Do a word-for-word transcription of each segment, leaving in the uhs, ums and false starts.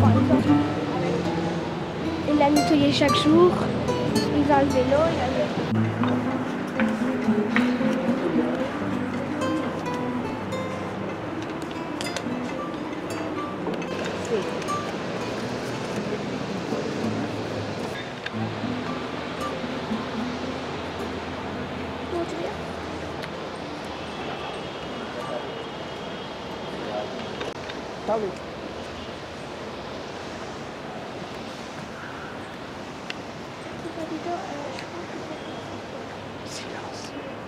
Il l'a nettoyé chaque jour. Il va le vélo. Il a le... Salut. Silence.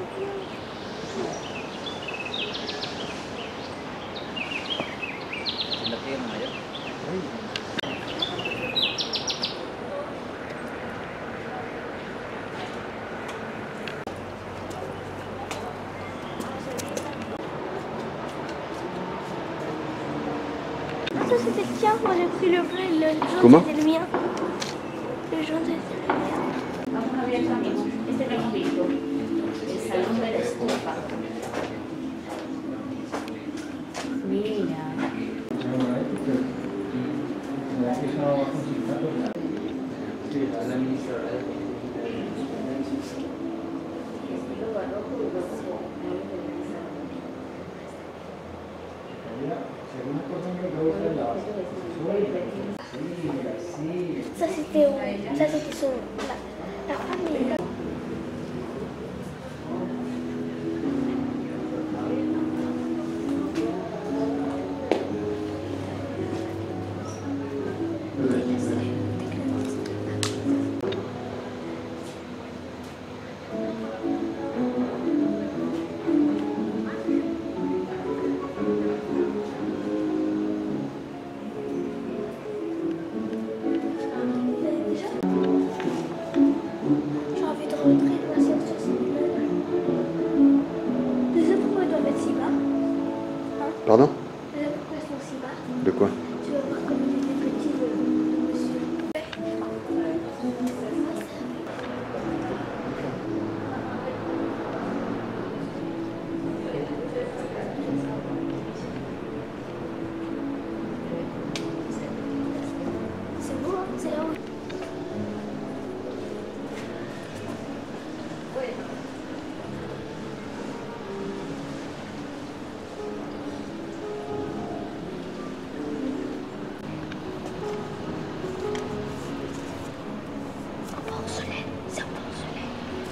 Ah, ça c'était le tien. Moi j'ai pris le bleu et le jaune Comment? c'était le mien. Le jaune c'était le mien. Vamos a ver también. Este es el grito. El salón de la estufa. Mira. Ça c'était où? Ça c'était son... La, la famille. J'ai envie de rentrer dans la séance sur cette immeuble. Déjà pourquoi ils doivent être si bas? Hein? Pardon? Déjà pourquoi ils sont si bas? De quoi? Tu vas voir comme il était petit le, le monsieur. C'est beau, hein? C'est là où... Porcelaine, c'est en porcelaine.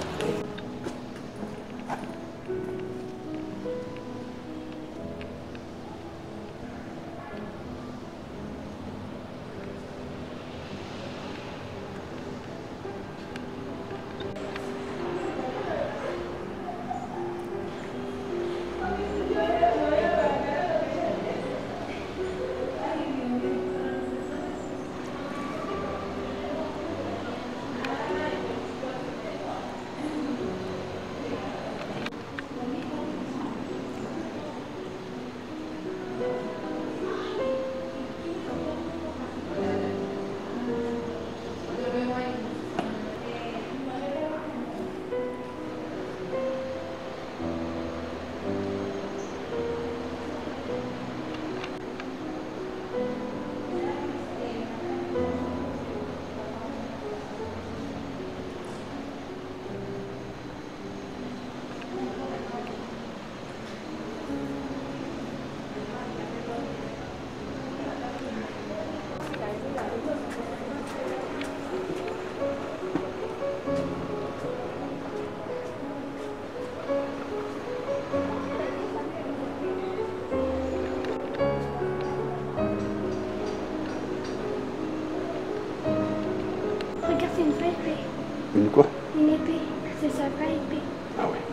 Regarde, c'est une vraie épée. Une quoi? Une épée. C'est sa vraie épée. Ah ouais.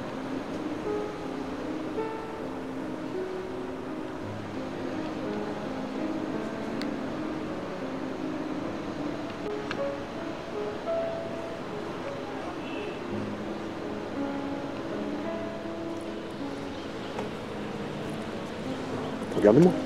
Regarde-moi.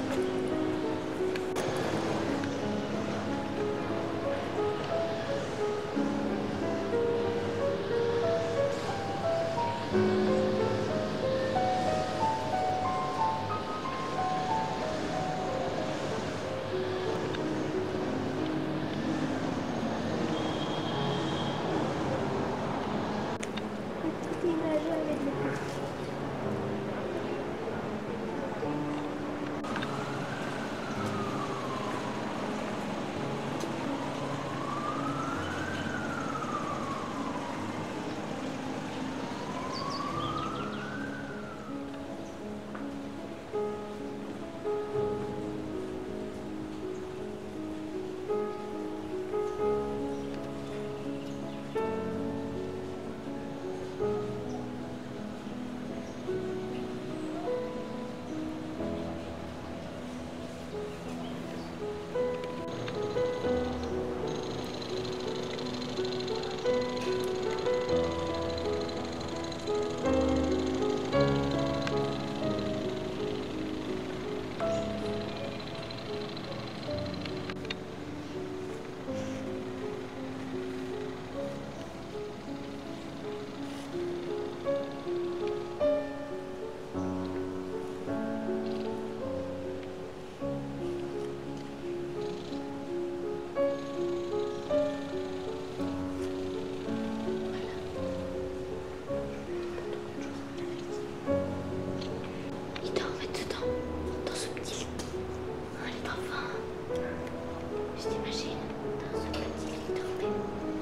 Je t'imagine dans ce petit lit tombé.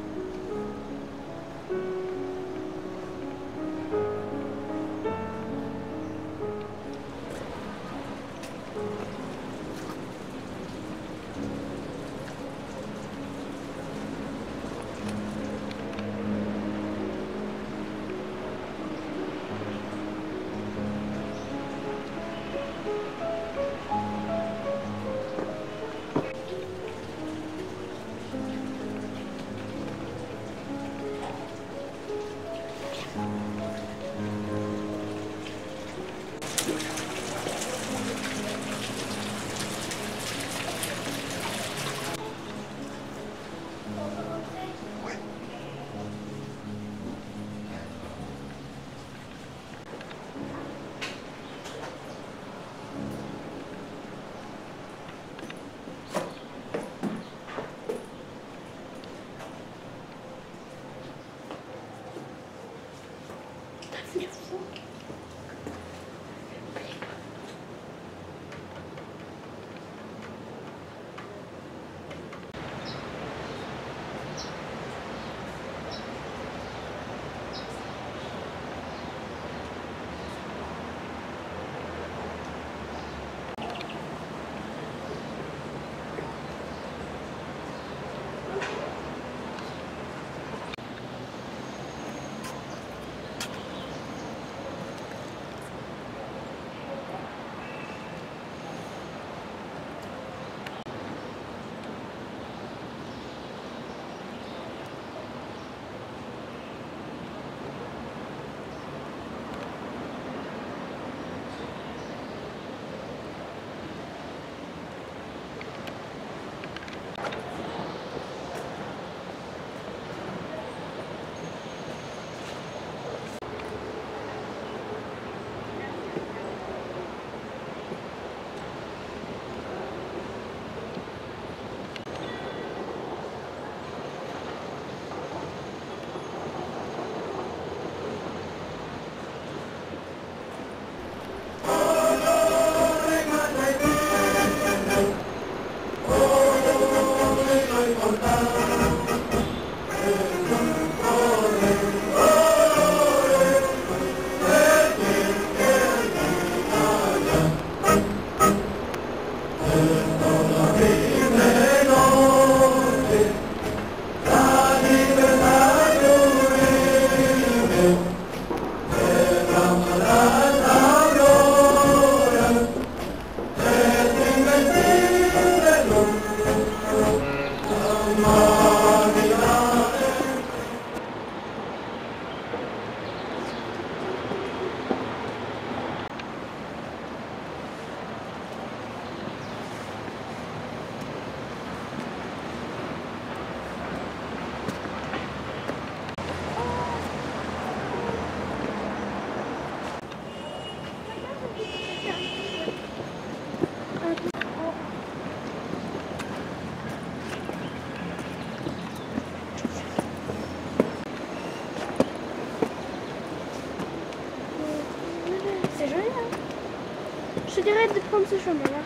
Je dirais de prendre ce chemin-là.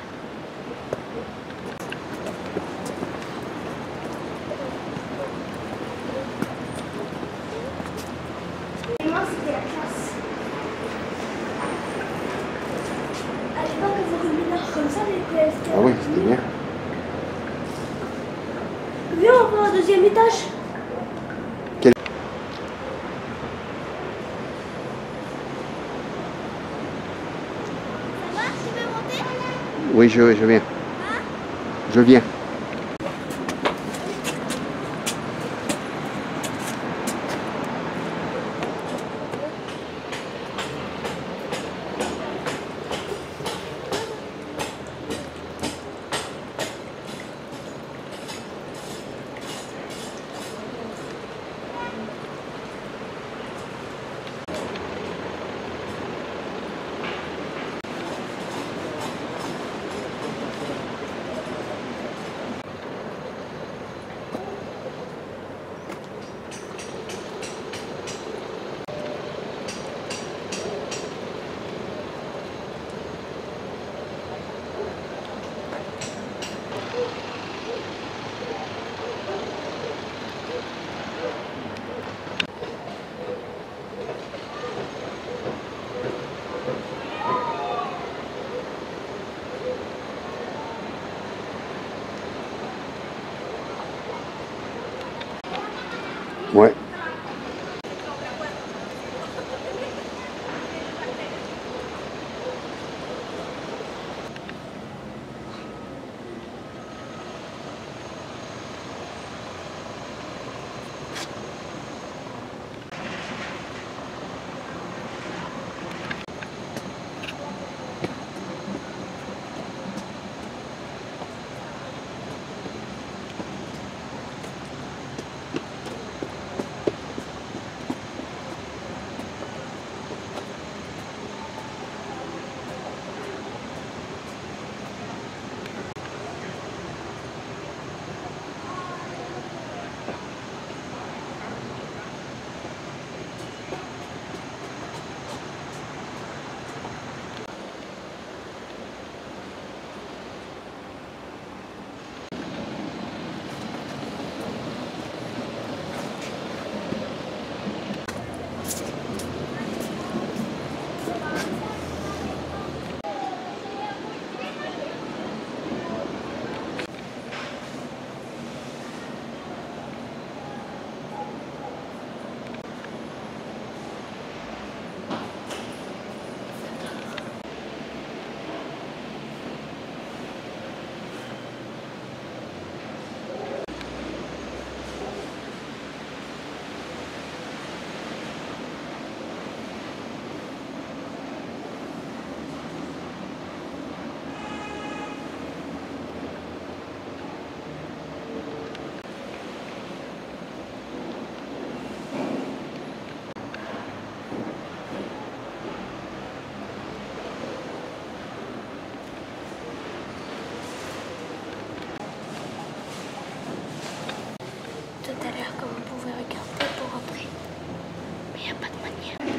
Moi, c'était la classe. À l'époque, ils ont remis l'art comme ça, les P S T. Ah oui, c'était bien. Viens, on va au deuxième étage. Quel... Ça va, tu veux monter? Oui, je, je viens. Hein? Je viens. Ouais. Tout à l'heure, comme vous pouvez regarder pour rentrer, mais il n'y a pas de manière.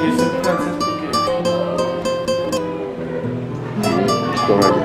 Y es en francés porque... Je peux rien dire.